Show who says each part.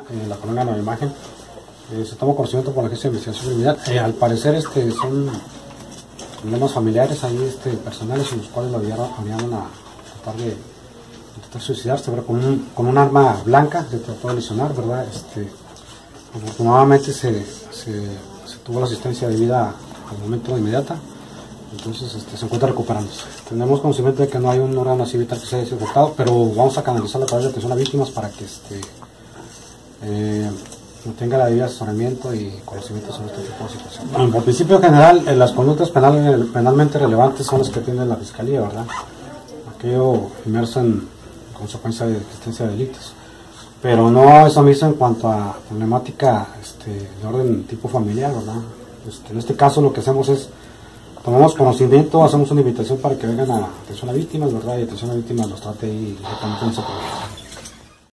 Speaker 1: en la colonia Nueva Imagen. Se toma conocimiento por la Agencia de Investigación Criminal. Al parecer son problemas familiares ahí personales en los cuales lo harían a tratar de intentar suicidarse, ¿verdad? Con un arma blanca, se trató de lesionar, ¿verdad? Afortunadamente se tuvo la asistencia debida al momento inmediata, entonces se encuentra recuperándose. Tenemos conocimiento de que no hay un órgano así vital que se haya afectado, pero vamos a canalizarlo a través de atención a víctimas para que tenga la debida asesoramiento y conocimiento sobre este tipo de situaciones. Bueno, por principio general, las conductas penalmente relevantes son las que tiene la Fiscalía, ¿verdad? Aquello inmerso en consecuencia de existencia de delitos. Pero no eso mismo en cuanto a problemática de orden tipo familiar, ¿verdad? En este caso lo que hacemos es, tomamos conocimiento, hacemos una invitación para que vengan a atención a víctimas, ¿verdad? Y atención a víctimas los trate ahí directamente en ese problema.